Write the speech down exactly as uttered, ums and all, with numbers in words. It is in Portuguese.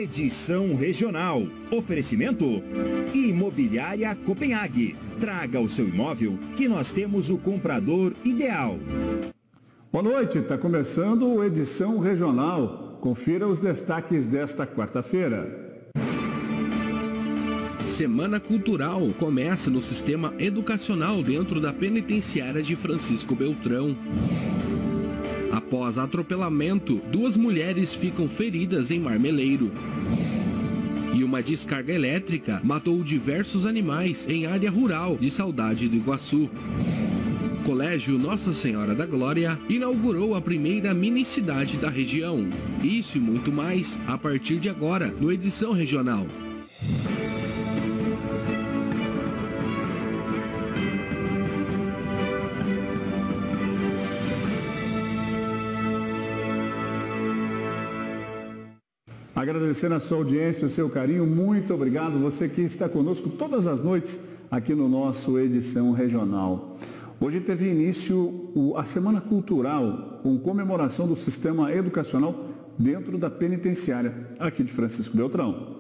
Edição Regional. Oferecimento Imobiliária Copenhague. Traga o seu imóvel que nós temos o comprador ideal. Boa noite, está começando o Edição Regional. Confira os destaques desta quarta-feira. Semana Cultural começa no sistema educacional dentro da penitenciária de Francisco Beltrão. Após atropelamento, duas mulheres ficam feridas em Marmeleiro. E uma descarga elétrica matou diversos animais em área rural de Saudade do Iguaçu. Colégio Nossa Senhora da Glória inaugurou a primeira mini-cidade da região. Isso e muito mais a partir de agora no Edição Regional. Agradecendo a sua audiência, o seu carinho, muito obrigado. Você que está conosco todas as noites aqui no nosso Edição Regional. Hoje teve início a Semana Cultural, com comemoração do sistema educacional dentro da penitenciária aqui de Francisco Beltrão.